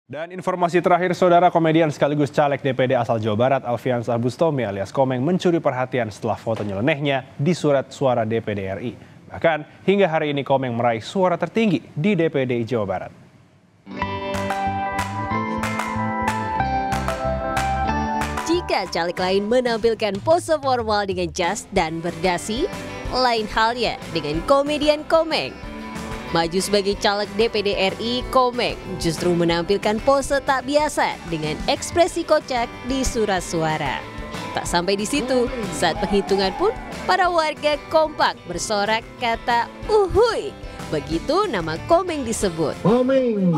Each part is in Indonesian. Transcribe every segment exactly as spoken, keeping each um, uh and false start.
Dan informasi terakhir, saudara, komedian sekaligus caleg D P D asal Jawa Barat Alfiansah Bustomi alias Komeng mencuri perhatian setelah foto nyelenehnya di surat suara D P D R I. Bahkan hingga hari ini Komeng meraih suara tertinggi di D P D Jawa Barat. Jika caleg lain menampilkan pose formal dengan jas dan berdasi, lain halnya dengan komedian Komeng. Maju sebagai caleg D P D R I, Komeng justru menampilkan pose tak biasa dengan ekspresi kocak di surat suara. Tak sampai di situ, saat penghitungan pun para warga kompak bersorak kata uhuy. Begitu nama Komeng disebut. Komeng.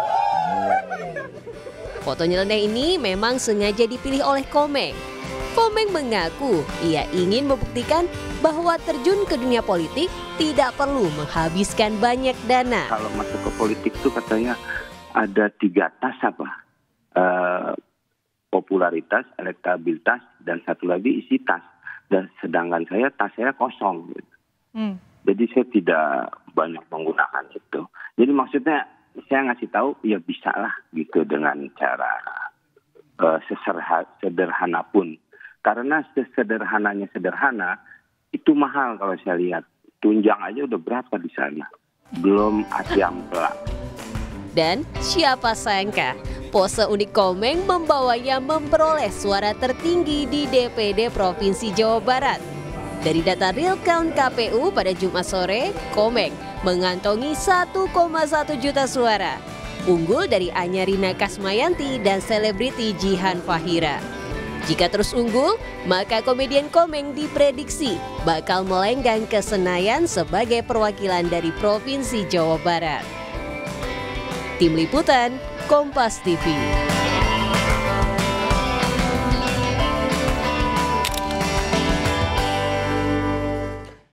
Foto nyeleneh ini memang sengaja dipilih oleh Komeng. Komeng mengaku ia ingin membuktikan bahwa terjun ke dunia politik tidak perlu menghabiskan banyak dana. Kalau masuk ke politik itu katanya ada tiga tas apa? Uh, popularitas, elektabilitas, dan satu lagi isi tas. Dan sedangkan saya tas saya kosong. Gitu. Hmm. Jadi saya tidak banyak menggunakan itu. Jadi maksudnya saya ngasih tahu ya bisa lah gitu dengan cara uh, sesederhana pun. Karena sesederhananya sederhana, itu mahal kalau saya lihat. Tunjang aja udah berapa di sana. Belum ada pelak. Dan siapa sangka, pose unik Komeng membawanya memperoleh suara tertinggi di D P D Provinsi Jawa Barat. Dari data real count K P U pada Jumat sore, Komeng mengantongi satu koma satu juta suara. Unggul dari Anyarina Kasmayanti dan selebriti Jihan Fahira. Jika terus unggul, maka komedian Komeng diprediksi bakal melenggang ke Senayan sebagai perwakilan dari Provinsi Jawa Barat. Tim Liputan, Kompas T V.